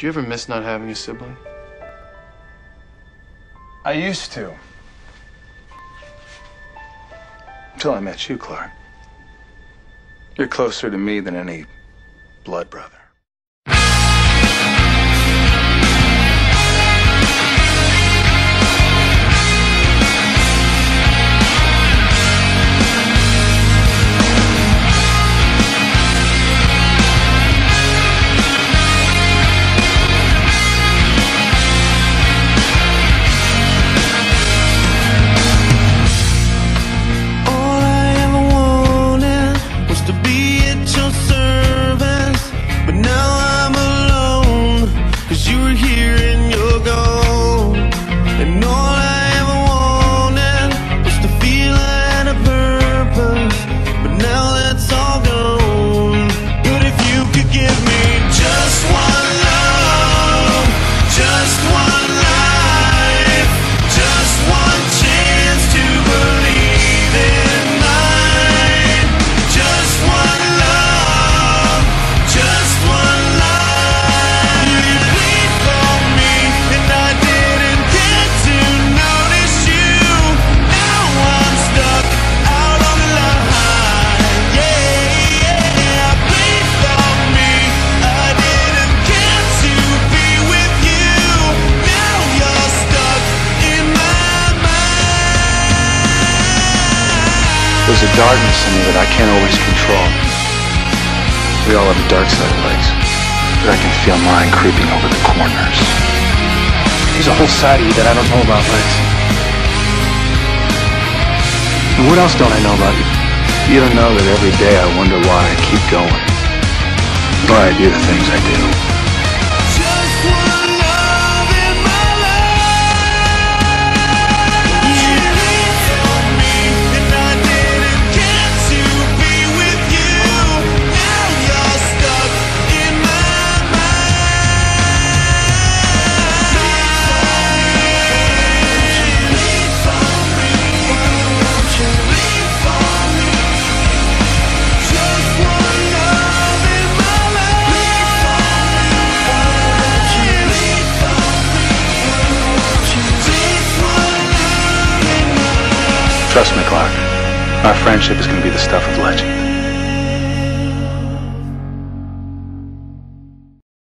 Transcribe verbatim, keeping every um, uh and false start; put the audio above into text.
Do you ever miss not having a sibling? I used to. Until I met you, Clark. You're closer to me than any blood brother. There's a darkness in me that I can't always control. We all have a dark side of Legs, but I can feel mine creeping over the corners. There's a whole side of you that I don't know about, Legs. And what else don't I know about you? You don't know that every day I wonder why I keep going. Why I do the things I do. Trust me, Clark. Our friendship is going to be the stuff of legend.